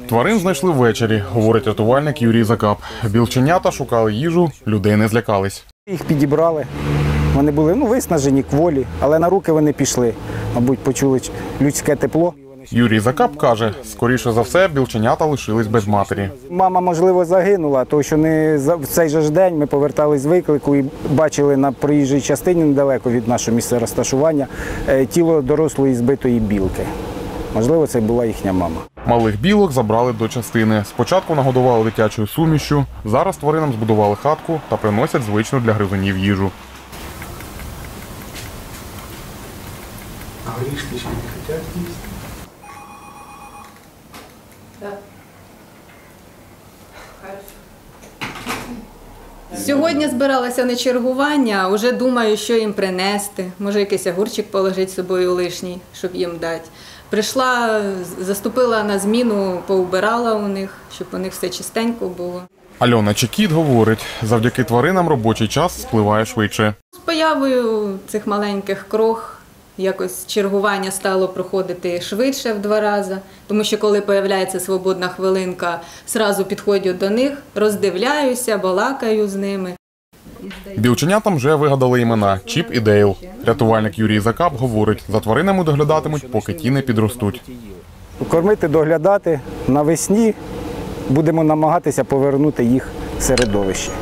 Тварин знайшли ввечері, говорить рятувальник Юрій Закап. Білченята шукали їжу, людей не злякались. Їх підібрали. Вони були виснажені, кволі, але на руки вони пішли. Мабуть, почули людське тепло. Юрій Закап каже, скоріше за все, білченята лишились без матері. Мама, можливо, загинула, тому що не в цей же ж день ми повертались з виклику і бачили на проїжджій частині недалеко від нашого місця розташування тіло дорослої збитої білки. Можливо, це була їхня мама. Малих білок забрали до частини. Спочатку нагодували дитячою сумішю, зараз тваринам збудували хатку та приносять звичну для гризунів їжу. А горішки ще не хочуть їсти? Сьогодні збиралася на чергування, вже думаю, що їм принести. Може, якийсь огурчик положити з собою лишній, щоб їм дати. Прийшла, заступила на зміну, поубирала у них, щоб у них все чистенько було. Альона Чекіт говорить, завдяки тваринам робочий час спливає швидше. З появою цих маленьких крох якось чергування стало проходити швидше в 2 рази, тому що коли з'являється свободна хвилинка, одразу підходжу до них, роздивляюся, балакаю з ними. Білченятам вже вигадали імена – Чіп і Дейл. Рятувальник Юрій Закап говорить, за тваринами доглядатимуть, поки ті не підростуть. Кормити, доглядати навесні будемо намагатися повернути їх в середовище.